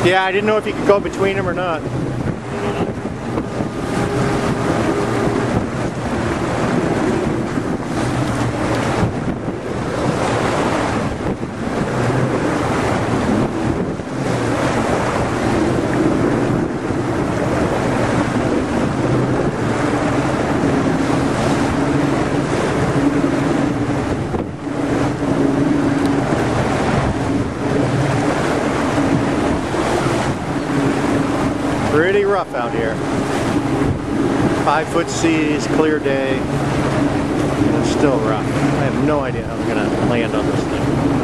Yeah, I didn't know if you could go between them or not. Pretty rough out here. 5-foot seas, clear day. It's still rough. I have no idea how I'm gonna land on this thing.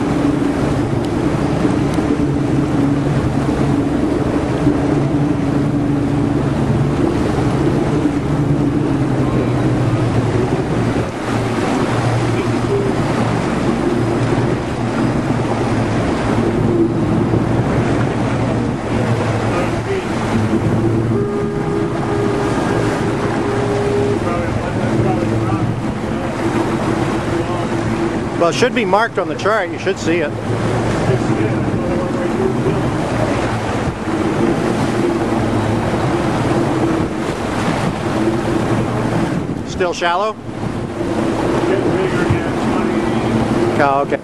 Well, it should be marked on the chart. You should see it. Still shallow? Getting bigger again. Oh, okay.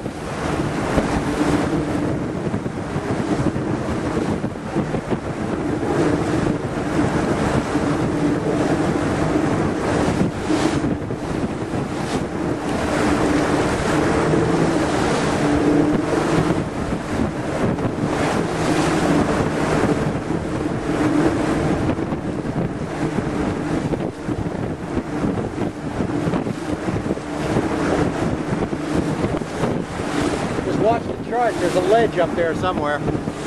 Watch the chart, there's a ledge up there somewhere.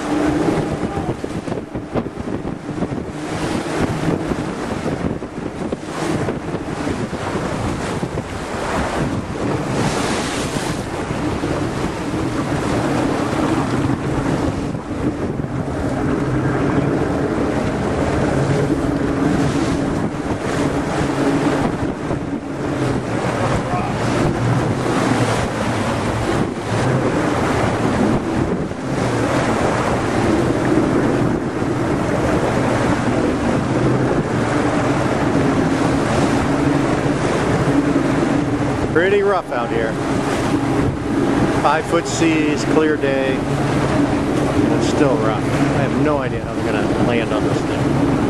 Pretty rough out here. 5-foot seas, clear day. It's still rough. I have no idea how I'm gonna land on this thing.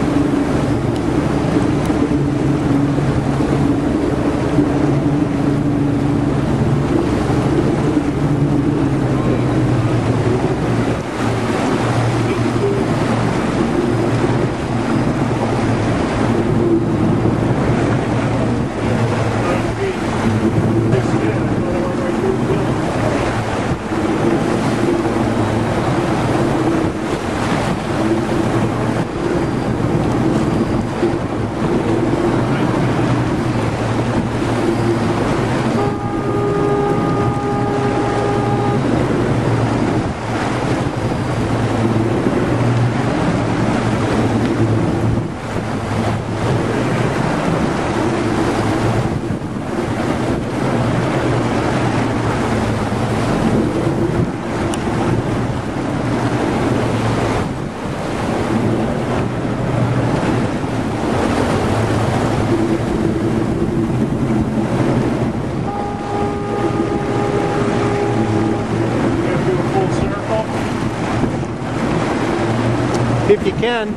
If you can.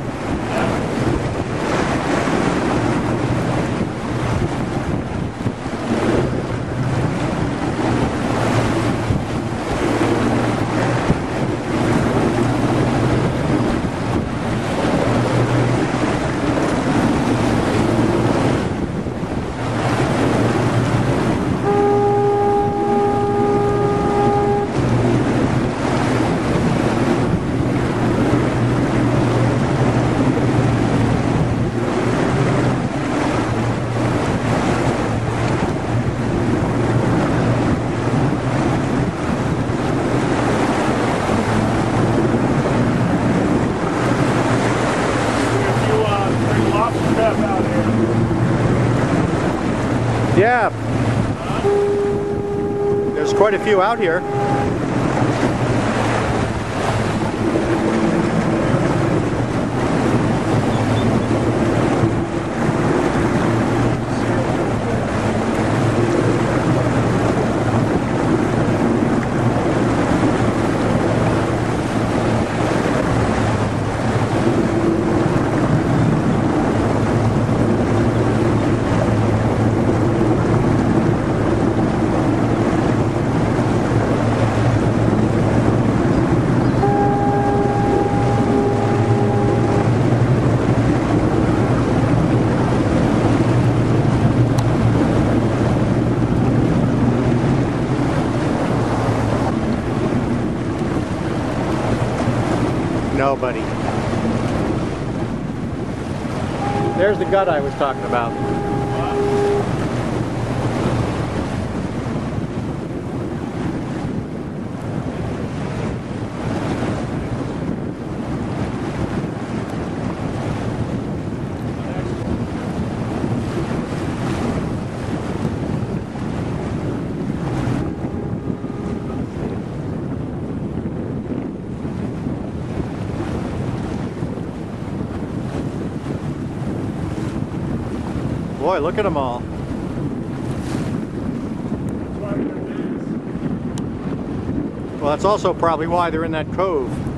Yeah, there's quite a few out here. anybody. There's the gut I was talking about. Boy, look at them all. Well, that's also probably why they're in that cove.